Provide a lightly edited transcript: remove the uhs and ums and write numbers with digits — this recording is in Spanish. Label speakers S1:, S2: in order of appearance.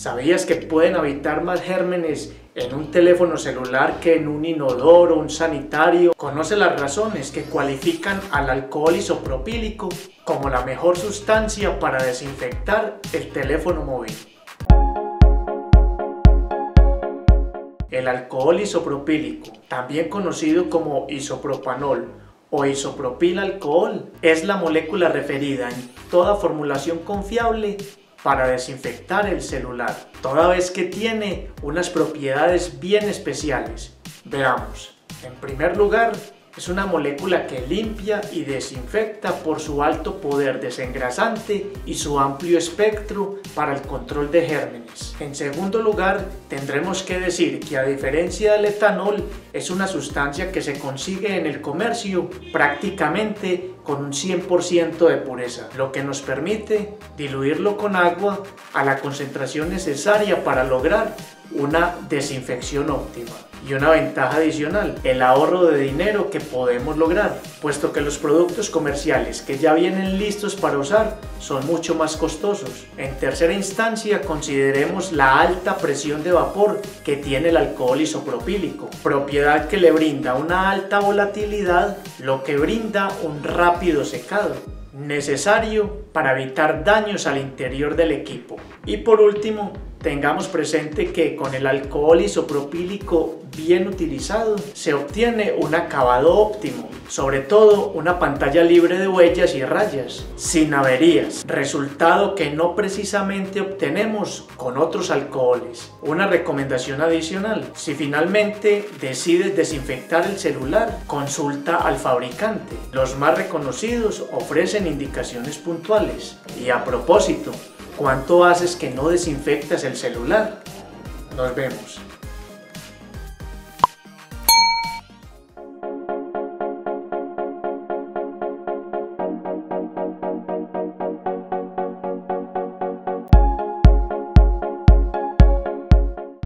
S1: ¿Sabías que pueden habitar más gérmenes en un teléfono celular que en un inodoro o un sanitario? Conoce las razones que cualifican al alcohol isopropílico como la mejor sustancia para desinfectar el teléfono móvil. El alcohol isopropílico, también conocido como isopropanol o isopropilalcohol, es la molécula referida en toda formulación confiable para desinfectar el celular, toda vez que tiene unas propiedades bien especiales. Veamos. En primer lugar, es una molécula que limpia y desinfecta por su alto poder desengrasante y su amplio espectro para el control de gérmenes. En segundo lugar, tendremos que decir que a diferencia del etanol, es una sustancia que se consigue en el comercio prácticamente con un 100% de pureza, lo que nos permite diluirlo con agua a la concentración necesaria para lograr una desinfección óptima. Y una ventaja adicional, el ahorro de dinero que podemos lograr, puesto que los productos comerciales que ya vienen listos para usar son mucho más costosos. En tercera instancia, consideremos la alta presión de vapor que tiene el alcohol isopropílico, propiedad que le brinda una alta volatilidad, lo que brinda un rápido secado, necesario para evitar daños al interior del equipo. Y por último, tengamos presente que con el alcohol isopropílico bien utilizado se obtiene un acabado óptimo, sobre todo una pantalla libre de huellas y rayas, sin averías, resultado que no precisamente obtenemos con otros alcoholes. Una recomendación adicional: si finalmente decides desinfectar el celular, consulta al fabricante. Los más reconocidos ofrecen indicaciones puntuales. Y a propósito, ¿cuánto haces que no desinfectas el celular? Nos vemos.